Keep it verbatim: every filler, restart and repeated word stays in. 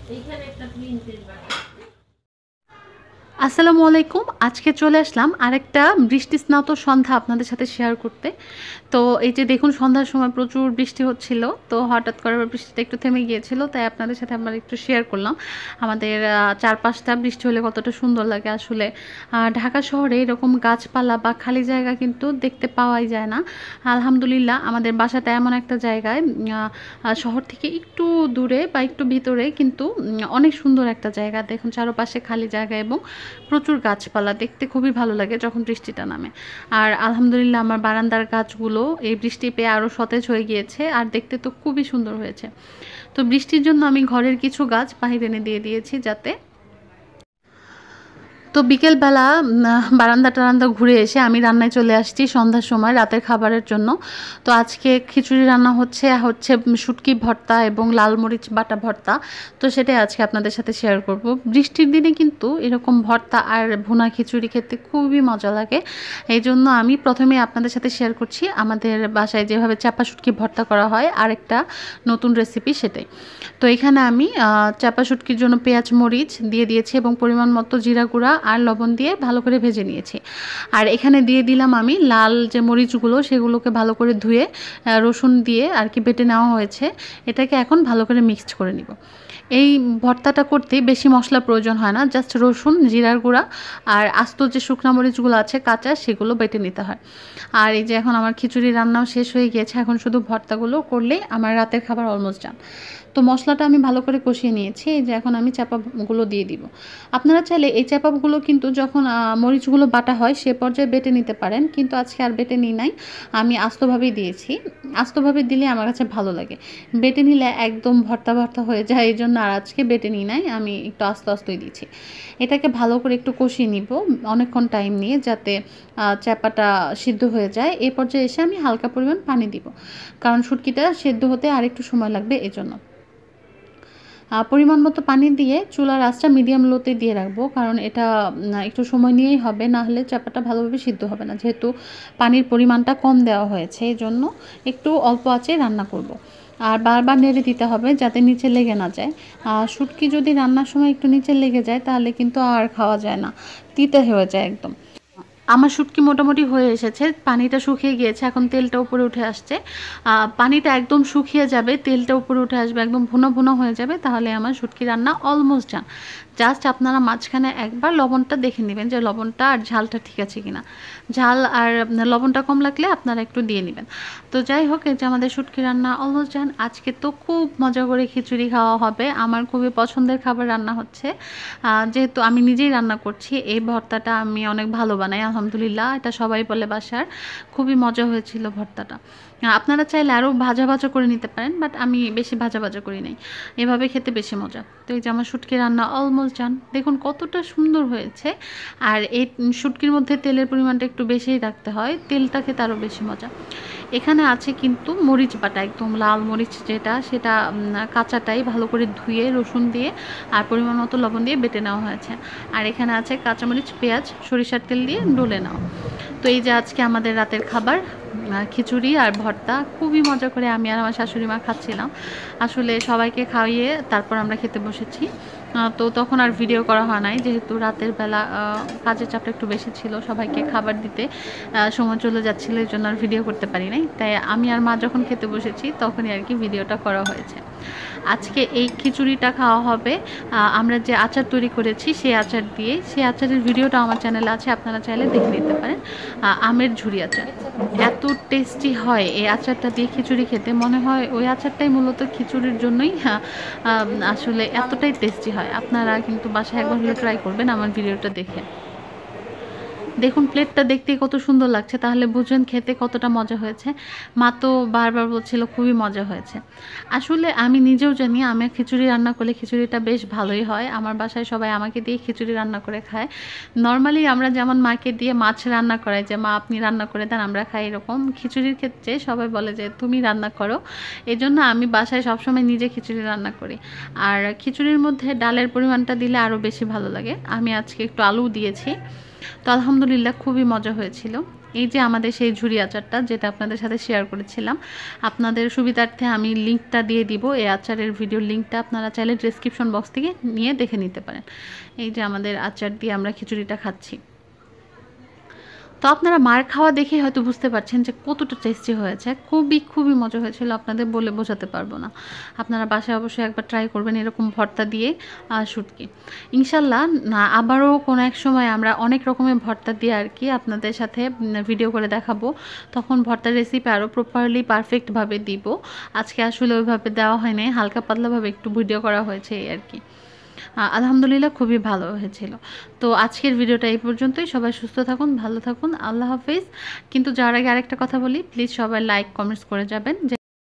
আসসালামু আলাইকুম। আজকে চলে আসলাম আরেকটা বৃষ্টি স্নাত সন্ধ্যা আপনাদের সাথে শেয়ার করতে। তো এই যে দেখুন সন্ধ্যার সময় প্রচুর বৃষ্টি হচ্ছিল, তো হঠাৎ করে বৃষ্টিটা একটু থেমে গিয়েছিল, তাই আপনাদের সাথে আমরা একটু শেয়ার করলাম আমাদের চারপাশটা বৃষ্টি হলে কতটা সুন্দর লাগে। আসলে ঢাকা শহরে এরকম গাছপালা বা খালি জায়গা কিন্তু দেখতে পাওয়াই যায় না। আলহামদুলিল্লাহ আমাদের বাসাটা এমন একটা জায়গায় শহর থেকে একটু দূরে বা একটু ভিতরে, কিন্তু অনেক সুন্দর একটা জায়গা। দেখুন চারপাশে খালি জায়গা এবং প্রচুর গাছপালা, দেখতে খুবই ভালো লাগে যখন বৃষ্টিটা নামে। আর আলহামদুলিল্লাহ আমার বারান্দার গাছগুলো এই বৃষ্টি পেয়ে আরও সতেজ হয়ে গিয়েছে, আর দেখতে তো খুবই সুন্দর হয়েছে। তো বৃষ্টির জন্য আমি ঘরের কিছু গাছ বাহিরে এনে দিয়ে দিয়েছি যাতে। তো বিকেলবেলা বারান্দা টারান্দা ঘুরে এসে আমি রান্নায় চলে আসছি সন্ধ্যার সময় রাতের খাবারের জন্য। তো আজকে খিচুড়ি রান্না হচ্ছে হচ্ছে শুটকি ভর্তা এবং লাল মরিচ বাটা ভর্তা। তো সেটাই আজকে আপনাদের সাথে শেয়ার করব। বৃষ্টির দিনে কিন্তু এরকম ভর্তা আর ভুনা খিচুড়ি খেতে খুবই মজা লাগে। এই জন্য আমি প্রথমে আপনাদের সাথে শেয়ার করছি আমাদের বাসায় যেভাবে চাপা শুটকি ভর্তা করা হয়, আরেকটা নতুন রেসিপি সেটাই। তো এখানে আমি চাপা শুটকির জন্য পেঁয়াজ মরিচ দিয়ে দিয়েছি এবং পরিমাণ মতো জিরা গুঁড়া আর লবণ দিয়ে ভালো করে ভেজে নিয়েছি। আর এখানে দিয়ে দিলাম আমি লাল যে মরিচগুলো, সেগুলোকে ভালো করে ধুয়ে রসুন দিয়ে আর কি বেটে নেওয়া হয়েছে। এটাকে এখন ভালো করে মিক্সড করে নিব। এই ভর্তাটা করতে বেশি মশলা প্রয়োজন হয় না, জাস্ট রসুন, জিরার গুঁড়া আর আস্ত যে শুকনো মরিচগুলো আছে কাঁচা, সেগুলো বেটে নিতে হয়। আর এই যে এখন আমার খিচুড়ি রান্নাও শেষ হয়ে গিয়েছে, এখন শুধু ভর্তাগুলো করলেই আমার রাতের খাবার অলমোস্ট ডান। তো মশলাটা আমি ভালো করে কষিয়ে নিয়েছি, এই যে এখন আমি চাপাগুলো দিয়ে দিব। আপনারা চাইলে এই চাপাগুলো কিন্তু যখন মরিচগুলো বাটা হয় সে পর্যায়ে বেটে নিতে পারেন, কিন্তু আজকে আর বেটে নিই নাই, আমি আস্তভাবেই দিয়েছি। আস্তভাবে দিলে আমার কাছে ভালো লাগে, বেটে নিলে একদম ভর্তা ভর্তা হয়ে যায়, এই জন্য আর আজকে বেটে নিই নাই, আমি একটু আস্তে আস্তই দিচ্ছি। এটাকে ভালো করে একটু কষিয়ে নিব অনেকক্ষণ টাইম নিয়ে, যাতে চাপাটা সিদ্ধ হয়ে যায়। এই পর্যায়ে এসে আমি হালকা পরিমাণ পানি দিব, কারণ শুটকিটা সিদ্ধ হতে আর একটু সময় লাগবে এজন্য। পরিমাণ মতো পানি দিয়ে চুলার আঁচটা মিডিয়াম লোতে দিয়ে রাখবো, কারণ এটা একটু সময় নিয়েই হবে, না হলে চাপাটা ভালোভাবে সিদ্ধ হবে না, যেহেতু পানির পরিমাণটা কম দেওয়া হয়েছে, এই জন্য একটু অল্প আঁচে রান্না করব। আর বারবার নেড়ে দিতে হবে যাতে নিচে লেগে না যায়। শুটকি যদি রান্নার সময় একটু নিচে লেগে যায় তাহলে কিন্তু আর খাওয়া যায় না, তিতে হয়ে যায় একদম। আমার শুটকি মোটামুটি হয়ে এসেছে, পানিটা শুকিয়ে গিয়েছে, এখন তেলটা উপরে উঠে আসছে। পানিটা একদম শুকিয়ে যাবে, তেলটা উপরে উঠে আসবে, একদম ভুনো ভুনো হয়ে যাবে, তাহলে আমার শুটকি রান্না অলমোস্ট ডান। জাস্ট আপনারা মাঝখানে একবার লবণটা দেখে নেবেন যে লবণটা আর ঝালটা ঠিক আছে কিনা। ঝাল আর লবণটা কম লাগলে আপনারা একটু দিয়ে নেবেন। তো যাই হোক, এই যে আমাদের শুটকি রান্না অলমোস্ট ডান। আজকে তো খুব মজা করে খিচুড়ি খাওয়া হবে, আমার খুবই পছন্দের খাবার রান্না হচ্ছে, যেহেতু আমি নিজেই রান্না করছি। এই ভর্তাটা আমি অনেক ভালো বানাই আলহামদুলিল্লাহ, এটা সবাই বলে বাসার। খুবই মজা হয়েছিল ভর্তাটা। আপনারা চাইলে আরও ভাজা ভাজা করে নিতে পারেন, বাট আমি বেশি ভাজা ভাজা করি নাই, এভাবে খেতে বেশি মজা। তো এই যে আমার শুটকি রান্না অলমোস্ট ডান, দেখুন কতটা সুন্দর হয়েছে। আর এই শুটকির মধ্যে তেলের পরিমাণটা একটু বেশিই রাখতে হয়, তেলটা খেতে আরও বেশি মজা। এখানে আছে কিন্তু মরিচ বাটা, একদম লাল মরিচ যেটা, সেটা কাঁচাটাই ভালো করে ধুয়ে রসুন দিয়ে আর পরিমাণ মতো লবণ দিয়ে বেটে নেওয়া হয়েছে। আর এখানে আছে কাঁচামরিচ, পেঁয়াজ, সরিষার তেল দিয়ে ডলে নেওয়া। তো এই যে আজকে আমাদের রাতের খাবার খিচুড়ি আর ভর্তা, খুবই মজা করে আমি আর আমার শাশুড়ি মা খাচ্ছিলাম। আসলে সবাইকে খাইয়ে তারপর আমরা খেতে বসেছি। তো তখন আর ভিডিও করা হয় নাই, যেহেতু রাতের বেলা কাজের চাপটা একটু বেশি ছিল, সবাইকে খাবার দিতে সময় চলে যাচ্ছিলো, এই জন্য আর ভিডিও করতে পারি নাই। তাই আমি আর মা যখন খেতে বসেছি তখনই আর কি ভিডিওটা করা হয়েছে। আজকে এই খিচুড়িটা খাওয়া হবে আমরা যে আচার তৈরি করেছি সেই আচার দিয়ে। সেই আচারের ভিডিওটা আমার চ্যানেলে আছে, আপনারা চাইলে দেখে নিতে পারেন। আমের ঝুরি আচার এত টেস্টি হয়, এই আচারটা দিয়ে খিচুড়ি খেতে মনে হয় ওই আচারটাই মূলত খিচুড়ির জন্যই আসলে এতটাই টেস্টি হয়। আপনারা কিন্তু বাসায় একবার হলে ট্রাই করবেন আমার ভিডিওটা দেখে। দেখুন প্লেটটা দেখতেই কত সুন্দর লাগছে, তাহলে বুঝবেন খেতে কতটা মজা হয়েছে। মা তো বারবার বলছিল খুবই মজা হয়েছে। আসলে আমি নিজেও জানি আমি খিচুড়ি রান্না করলে খিচুড়িটা বেশ ভালোই হয়। আমার বাসায় সবাই আমাকে দিয়ে খিচুড়ি রান্না করে খায়। নর্মালি আমরা যেমন মাকে দিয়ে মাছ রান্না করাই, যে মা আপনি রান্না করে দেন আমরা খাই, এরকম খিচুড়ির ক্ষেত্রে সবাই বলে যে তুমি রান্না করো। এই জন্য আমি বাসায় সবসময় নিজে খিচুড়ি রান্না করি। আর খিচুড়ির মধ্যে ডালের পরিমাণটা দিলে আরও বেশি ভালো লাগে। আমি আজকে একটু আলু দিয়েছি। তো আলহামদুলিল্লাহ খুবই মজা হয়েছিল। এই যে আমাদের সেই ঝুরি আচারটা যেটা আপনাদের সাথে শেয়ার করেছিলাম, আপনাদের সুবিধার্থে আমি লিঙ্কটা দিয়ে দিব। এই আচারের ভিডিও লিঙ্কটা আপনারা চাইলে ডেসক্রিপশন বক্স থেকে নিয়ে দেখে নিতে পারেন। এই যে আমাদের আচার দিয়ে আমরা খিচুড়িটা খাচ্ছি। তো আপনারা মার খাওয়া দেখে হয়তো বুঝতে পারছেন যে কতটা টেস্টি হয়েছে। খুবই খুবই মজা হয়েছিল, আপনাদের বলে বোঝাতে পারবো না। আপনারা বাসায় অবশ্যই একবার ট্রাই করবেন এরকম ভর্তা দিয়ে শুটকি। ইনশাল্লাহ না আবারও কোনো এক সময় আমরা অনেক রকমের ভর্তা দিয়ে আর কি আপনাদের সাথে ভিডিও করে দেখাবো। তখন ভর্তার রেসিপি আরও প্রপারলি পারফেক্টভাবে দিব। আজকে আসলে ওইভাবে দেওয়া হয় নাই, হালকা পাতলাভাবে একটু ভিডিও করা হয়েছে এই আর কি। আলহামদুলিল্লাহ খুবই ভালো হয়েছিল। তো আজকের ভিডিওটা এই পর্যন্তই। সবাই সুস্থ থাকুন, ভালো থাকুন, আল্লাহ হাফিজ। কিন্তু যার আগে আরেকটা কথা বলি, প্লিজ সবাই লাইক কমেন্টস করে যাবেন।